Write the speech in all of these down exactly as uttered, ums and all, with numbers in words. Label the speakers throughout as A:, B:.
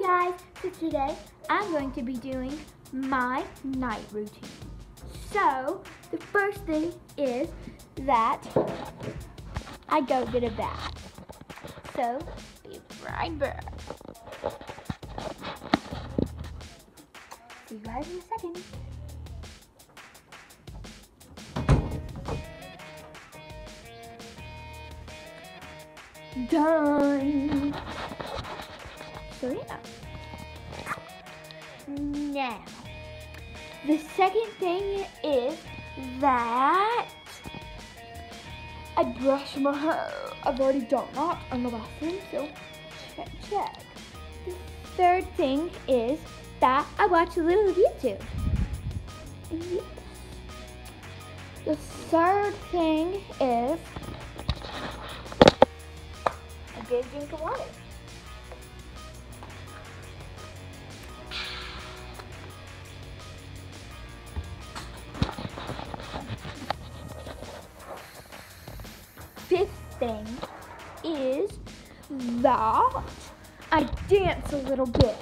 A: Hey guys, so today I'm going to be doing my night routine. So the first thing is that I go get a bath. So be right back. See you guys in a second. Done. So yeah. Now, the second thing is that I brush my hair. I've already done that in the bathroom, so check, check. The third thing is that I watch a little YouTube. Yes. The third thing is a good drink of water. Fifth thing is that I dance a little bit.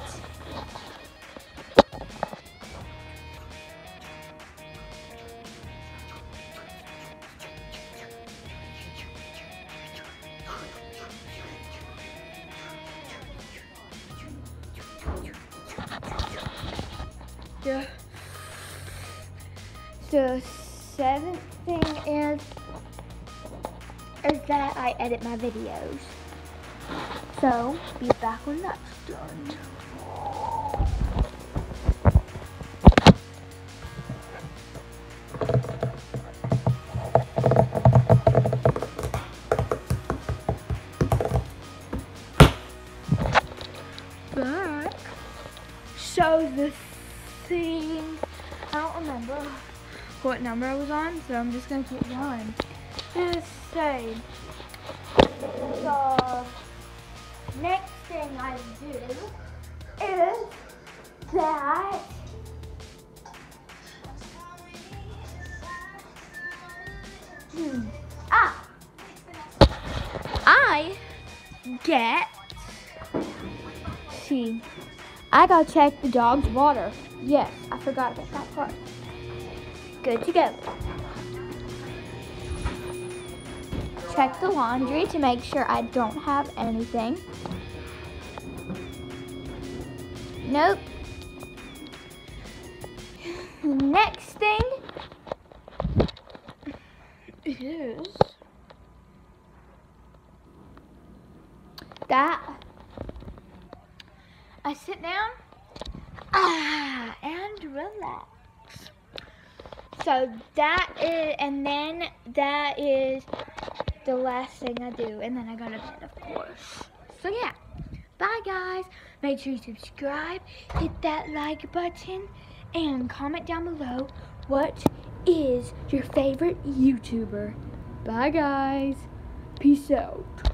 A: The, the seventh thing is is that I edit my videos. So, be back when that's done. Back. So the thing, I don't remember what number I was on, so I'm just gonna keep going. Just say the next thing I do is that hmm, ah I get see I gotta check the dog's water. Yes, I forgot about that part. Good to go. Check the laundry to make sure I don't have anything. Nope. Next thing is that I sit down ah, and relax. So that is, and then that is the last thing I do, and then I go to bed, of course. So yeah, bye guys. Make sure you subscribe, hit that like button, and comment down below what is your favorite YouTuber. Bye guys. Peace out.